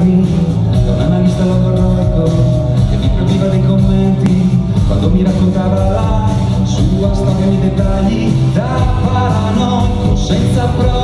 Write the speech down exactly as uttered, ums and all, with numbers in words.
anni da un analista logorroico che mi proibiva dei commenti quando mi raccontava la sua storia nei dettagli da paranoico senza prove.